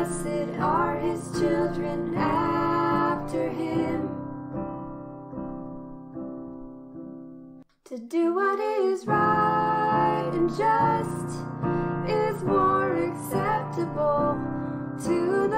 blessed are his children after him. To do what is right and just is more acceptable to